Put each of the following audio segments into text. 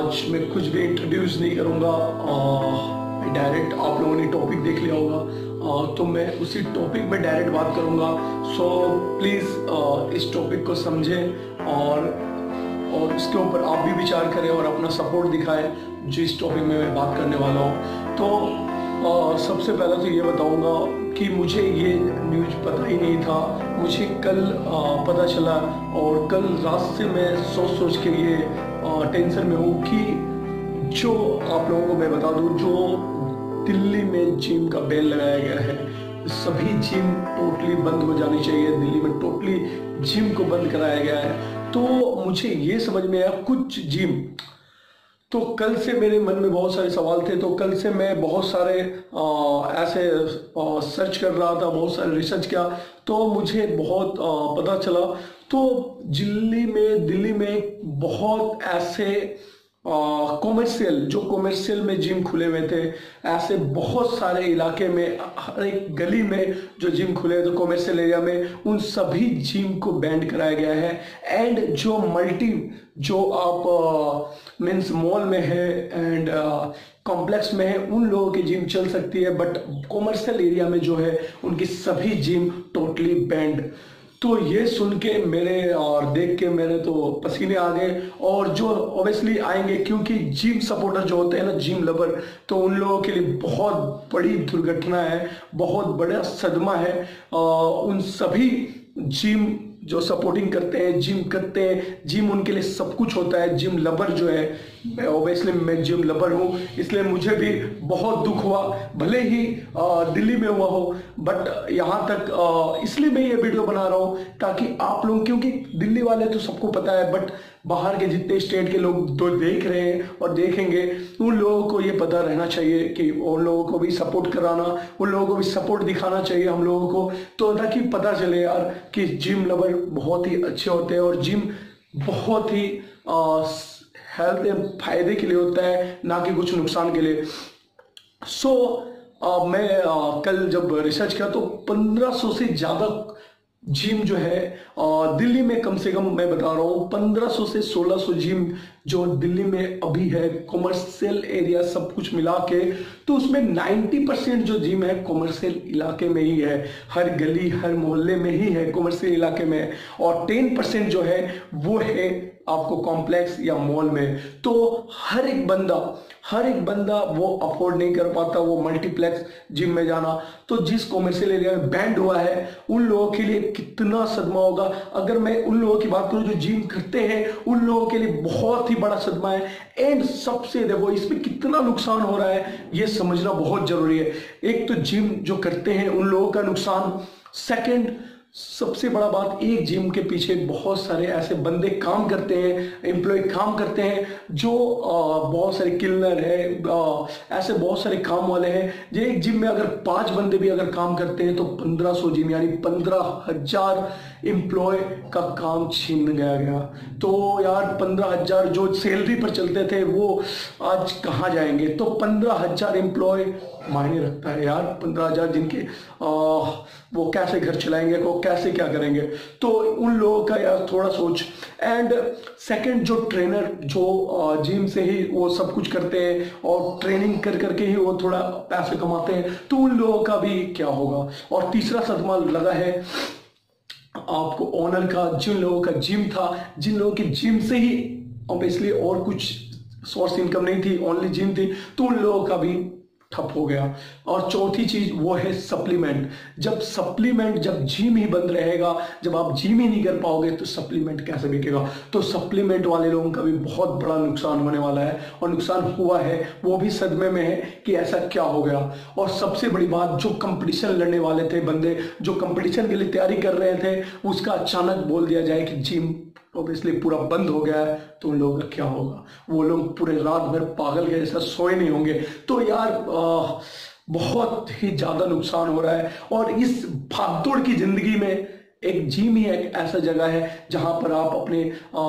आज मैं कुछ भी इंट्रोड्यूस नहीं करूँगा, मैं डायरेक्ट, आप लोगों ने टॉपिक देख लिया होगा, तो मैं उसी टॉपिक में डायरेक्ट बात करूँगा। सो प्लीज़ इस टॉपिक को समझें और उसके ऊपर आप भी विचार करें और अपना सपोर्ट दिखाएं जो इस टॉपिक में मैं बात करने वाला हूँ। तो सबसे पहले तो ये बताऊँगा कि मुझे ये न्यूज़ पता ही नहीं था, मुझे कल पता चला और कल रात से मैं सोच के ये टेंशन में हूँ कि जो आप लोगों को मैं बता दूँ, जो दिल्ली में जिम का बैन लगाया गया है, सभी जिम टोटली बंद हो जानी चाहिए। दिल्ली में टोटली जिम को बंद कराया गया है। तो मुझे ये समझ में आया कुछ जिम, तो कल से मेरे मन में बहुत सारे सवाल थे, तो कल से मैं बहुत सारे ऐसे सर्च कर रहा था, बहुत सारे रिसर्च किया, तो मुझे बहुत पता चला। तो दिल्ली में बहुत ऐसे कॉमर्शियल में जिम खुले हुए थे, ऐसे बहुत सारे इलाके में, हर एक गली में जो जिम खुले थे कॉमर्शियल एरिया में, उन सभी जिम को बैंड कराया गया है। एंड जो आप मीन्स मॉल में है एंड कॉम्प्लेक्स में है, उन लोगों की जिम चल सकती है, बट कॉमर्शियल एरिया में जो है उनकी सभी जिम टोटली बैंड। तो ये सुन के मेरे और देख के मेरे तो पसीने आ गए, और जो ऑब्वियसली आएंगे क्योंकि जिम सपोर्टर जो होते हैं ना, जिम लवर, तो उन लोगों के लिए बहुत बड़ी दुर्घटना है, बहुत बड़ा सदमा है। उन सभी जिम जो सपोर्टिंग करते हैं, जिम करते हैं, जिम उनके लिए सब कुछ होता है। जिम लवर जो है, मैं जिम लवर हूँ, इसलिए मुझे भी बहुत दुख हुआ, भले ही दिल्ली में हुआ हो, बट यहाँ तक इसलिए मैं ये वीडियो बना रहा हूँ ताकि आप लोग, क्योंकि दिल्ली वाले तो सबको पता है, बट बाहर के जितने स्टेट के लोग तो देख रहे हैं और देखेंगे, उन लोगों को ये पता रहना चाहिए कि उन लोगों को भी सपोर्ट कराना, उन लोगों को भी सपोर्ट दिखाना चाहिए हम लोगों को, तो ताकि पता चले यार कि जिम लवर बहुत ही अच्छे होते हैं और जिम बहुत ही हेल्थ एंड फायदे के लिए होता है, ना कि कुछ नुकसान के लिए। मैं कल जब रिसर्च किया तो 1500 से ज़्यादा जिम जो है दिल्ली में, कम से कम मैं बता रहा हूँ 1500 से 1600 जिम जो दिल्ली में अभी है, कॉमर्शियल एरिया सब कुछ मिला के, तो उसमें 90% जो जिम है कॉमर्शियल इलाके में ही है, हर गली हर मोहल्ले में ही है, कॉमर्शियल इलाके में, और 10% जो है वो है आपको कॉम्प्लेक्स या मॉल में। तो हर एक बंदा वो अफोर्ड नहीं कर पाता वो मल्टीप्लेक्स जिम में जाना। तो जिस कॉमर्शियल एरिया में बैंड हुआ है, उन लोगों के लिए कितना सदमा होगा। अगर मैं उन लोगों की बात करूं जो जिम करते हैं, उन लोगों के लिए बहुत ही बड़ा सदमा है। एंड सबसे देखो इसमें कितना नुकसान हो रहा है, ये समझना बहुत जरूरी है। एक तो जिम जो करते हैं उन लोगों का नुकसान, सेकंड सबसे बड़ा बात, एक जिम के पीछे बहुत सारे ऐसे बंदे काम करते हैं, एम्प्लॉय काम करते हैं, जो बहुत सारे क्लीनर है, ऐसे बहुत सारे काम वाले हैं। जो एक जिम में अगर 5 बंदे भी अगर काम करते हैं तो 1500 जिम यानी 15,000 एम्प्लॉय का काम छीन गया। तो यार 15,000 जो सैलरी पर चलते थे वो आज कहाँ जाएंगे। तो 15,000 एम्प्लॉय मायने रखता है यार, 15,000 जिनके वो कैसे घर चलाएंगे, वो कैसे क्या करेंगे। तो उन लोगों का यार थोड़ा सोच। एंड सेकंड, जो ट्रेनर जो जिम से ही वो सब कुछ करते हैं और ट्रेनिंग कर करके ही वो थोड़ा पैसे कमाते हैं, तो उन लोगों का भी क्या होगा। और तीसरा सदमा लगा है आपको ओनर का, जिन लोगों का जिम था, जिन लोगों की जिम से ही ऑब्वियसली और कुछ सोर्स इनकम नहीं थी, ओनली जिम थी, तो उन लोगों का भी ठप हो गया। और चौथी चीज वो है सप्लीमेंट। जब जिम ही बंद रहेगा, जब आप जिम ही नहीं कर पाओगे तो सप्लीमेंट कैसे बिकेगा। तो सप्लीमेंट वाले लोगों का भी बहुत बड़ा नुकसान होने वाला है, और नुकसान हुआ है, वो भी सदमे में है कि ऐसा क्या हो गया। और सबसे बड़ी बात, जो कंपटीशन लड़ने वाले थे बंदे, जो कंपटीशन के लिए तैयारी कर रहे थे, उसका अचानक बोल दिया जाए कि जिम ऑब्वियसली पूरा बंद हो गया है, तो उन लोगों का क्या होगा। वो लोग पूरे रात भर पागल के जैसा सोए नहीं होंगे। तो यार बहुत ही ज्यादा नुकसान हो रहा है। और इस भागदौड़ की जिंदगी में एक जिम ही एक ऐसा जगह है जहां पर आप अपने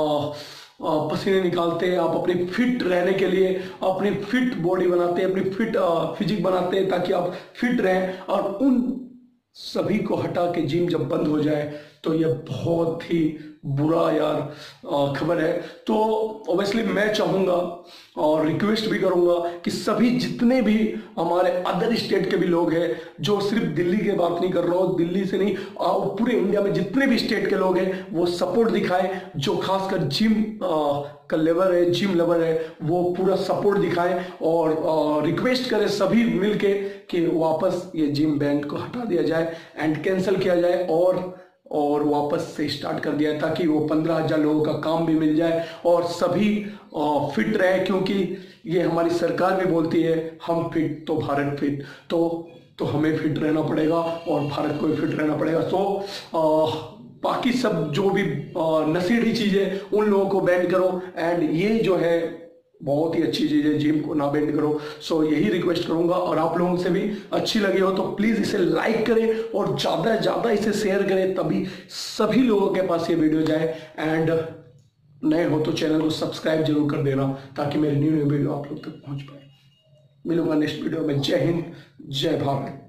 पसीने निकालते हैं, आप अपनी फिट रहने के लिए अपनी फिट बॉडी बनाते हैं, अपनी फिट फिजिक बनाते हैं ताकि आप फिट रहें। और उन सभी को हटा के जिम जब बंद हो जाए तो यह बहुत ही बुरा यार खबर है। तो ऑब्वियसली मैं चाहूंगा और रिक्वेस्ट भी करूंगा कि सभी जितने भी हमारे अदर स्टेट के भी लोग हैं, जो सिर्फ दिल्ली की बात नहीं कर रहा हूँ, दिल्ली से नहीं, पूरे इंडिया में जितने भी स्टेट के लोग हैं वो सपोर्ट दिखाएं। जो खासकर जिम का लेवल है, जिम लेवल है, वो पूरा सपोर्ट दिखाएं और रिक्वेस्ट करें सभी मिलके कि वापस ये जिम बैन को हटा दिया जाए एंड कैंसिल किया जाए और वापस से स्टार्ट कर दिया, ताकि वो 15,000 लोगों का काम भी मिल जाए और सभी फिट रहे। क्योंकि ये हमारी सरकार भी बोलती है हम फिट तो भारत फिट, तो हमें फिट रहना पड़ेगा और भारत को भी फिट रहना पड़ेगा। बाकी सब जो भी नशीली चीजें उन लोगों को बैन करो एंड ये जो है बहुत ही अच्छी चीज है, जिम को ना बैन करो। सो यही रिक्वेस्ट करूंगा और आप लोगों से भी अच्छी लगी हो तो प्लीज इसे लाइक करें और ज्यादा से ज्यादा इसे शेयर करें, तभी सभी लोगों के पास ये वीडियो जाए। एंड नए हो तो चैनल को सब्सक्राइब जरूर कर देना ताकि मेरी न्यू वीडियो आप लोग तक पहुंच पाए। मिलूंगा नेक्स्ट वीडियो में। जय हिंद, जय भारत।